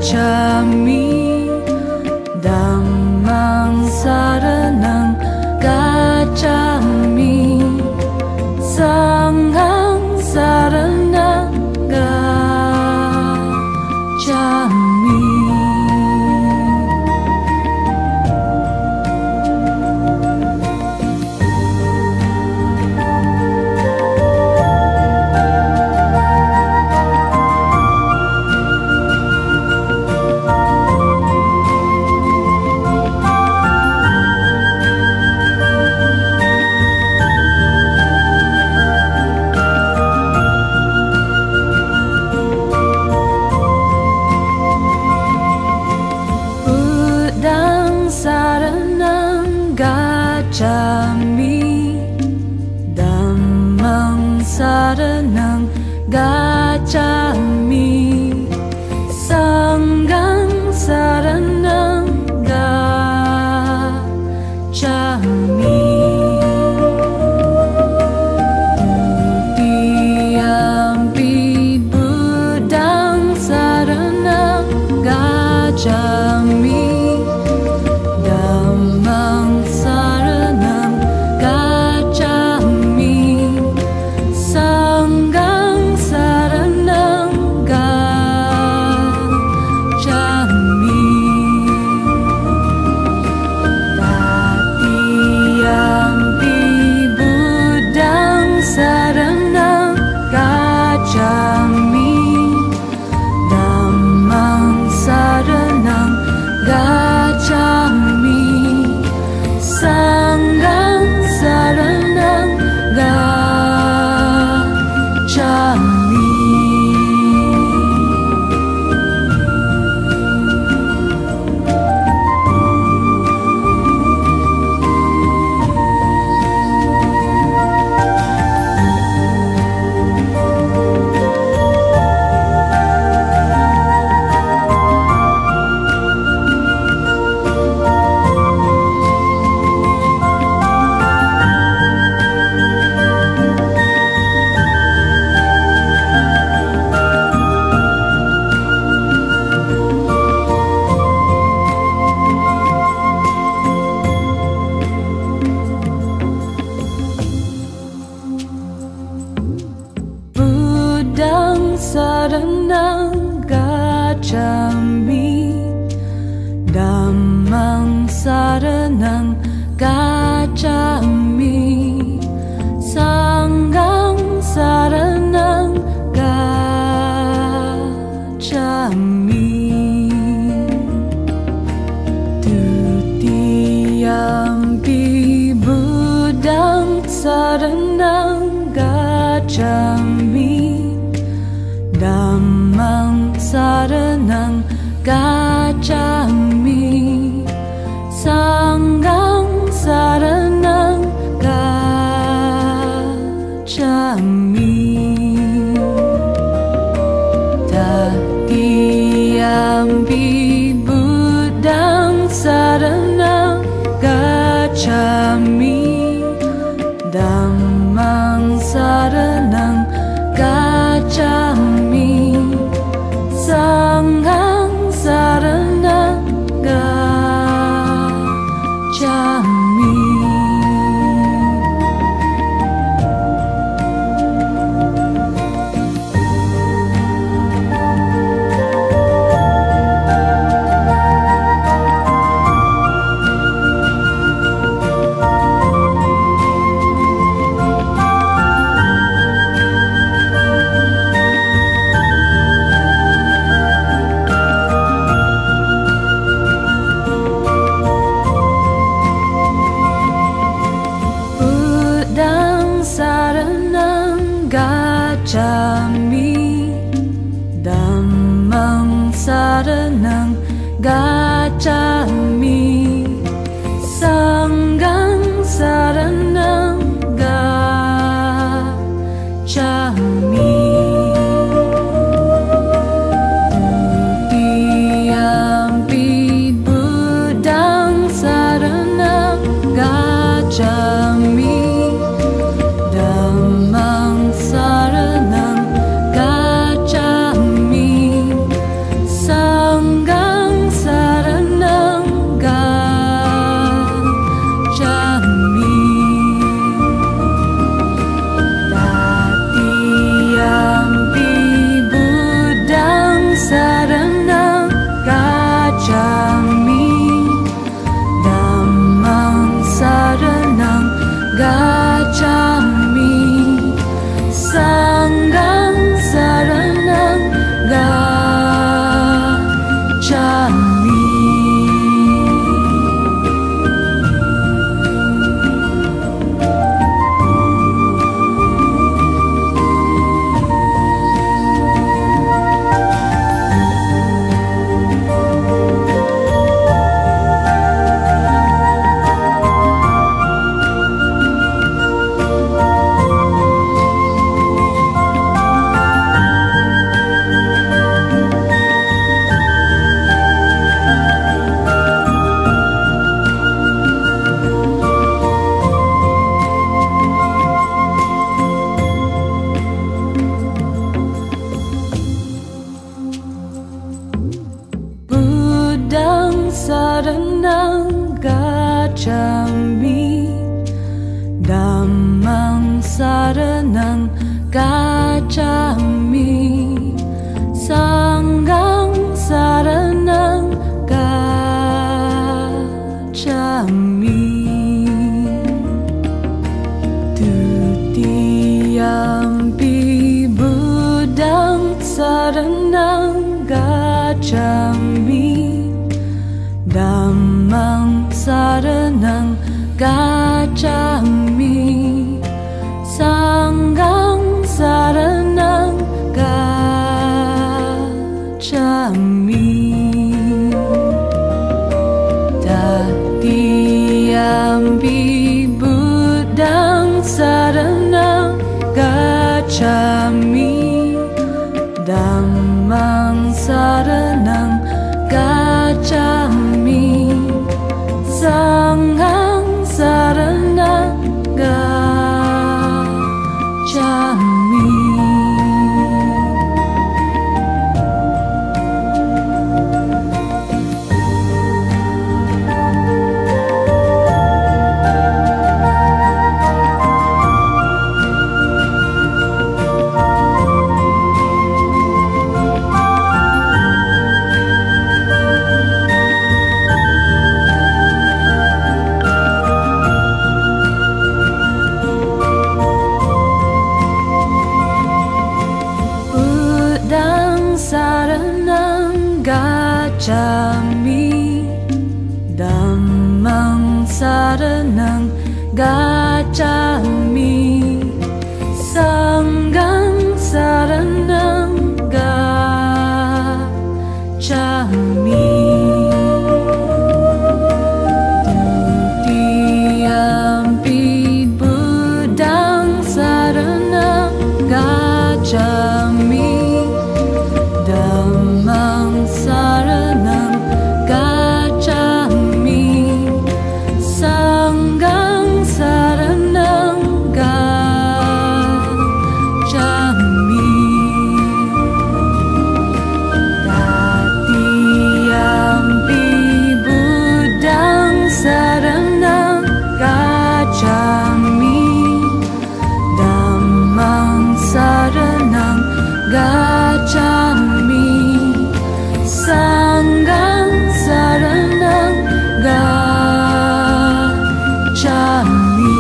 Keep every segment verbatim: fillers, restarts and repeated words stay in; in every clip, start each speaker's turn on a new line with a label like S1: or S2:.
S1: gacchami dhammang saranang gacchami sanghang saranang gacchami. Gacchami dhammang saranang gacchami sanghang saranang gacchami. Dutiyampi buddhang saranang gacchami dhammang saranang gacchami sanghang saranang gacchami. Tatiyampi buddhang saranang gacchami dhammang saranang gacchami sanghang saranang gacchami. Buddhang saranang gacchami dhammang saranang gacchami sanghang saranang gacchami. Dutiyampi buddhang saranang gacchami dhammang saranang gacchami sanghang saranang gacchami. Tatiyampi buddhang saranang gacchami dhammang saranang gacchami sanghang saranang gacchami. Gacchami dhammang saranang gacchami sanghang saranang gacchami. Dutiyampi buddhang saranang gacchami dhammang saranang gacchami sanghang gacchami, dhammang saranang gacchami, sanghang saranang gacchami. Saranang gacchami, dhammang saranang gacchami, sanghang saranang gacchami. Tutiyampi buddhang saranang gacchami, dhammang saranang gacchami, sanghang saranang gacchami. Tatiyampi buddhang saranang gacchami, dhammang saranang gacchami, sanghang saranang gacchami. Saranang gacchami, dhammang saranang gacchami, sanghang saranang gacchami. Tutiyampi buddhang saranang gacchami, dhammang saranang gacchami, sanghang saranang gacchami. Tatiyampi buddhang saranang gacchami, dhammang saranang gacchami, sanghang saranang gacchami.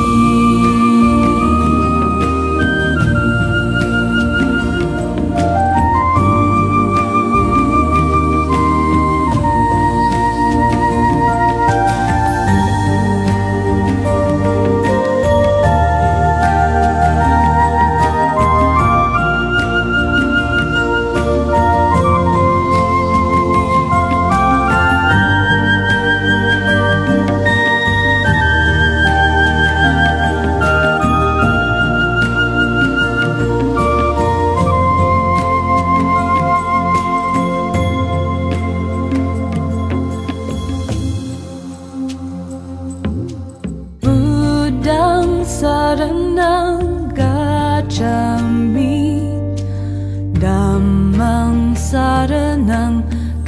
S1: Saranang gacchami, dhammang saranang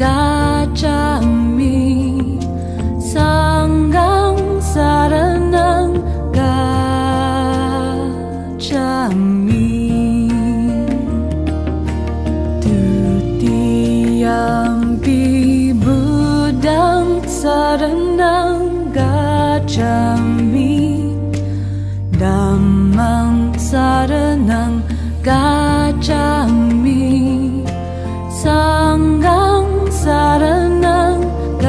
S1: gacchami, sanghang saranang gacchami. Tutiyampi buddhang saranang gacchami, Dhammang saranang gacchami, Sanghang saranang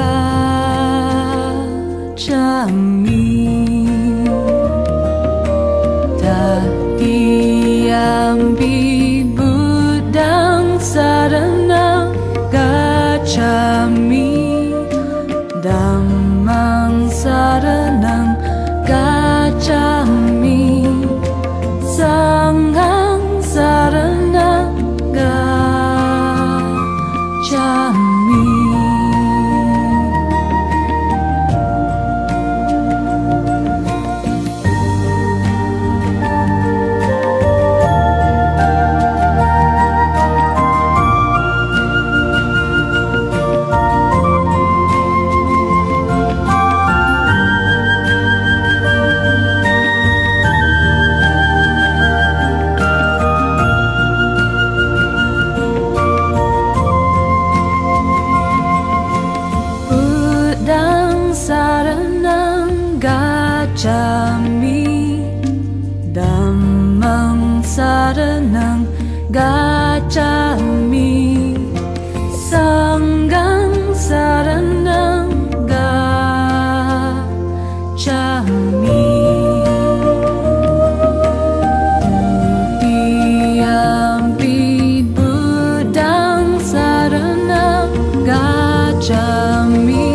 S1: gacchami. Tatiyampi Buddhang saranang gacchami, Dhammang saranang gacchami, Sanghang saranang gacchami. Saranang gacchami, Dhammang saranang gacchami, Sanghang saranang gacchami. Tutiyampi Buddhang saranang gacchami,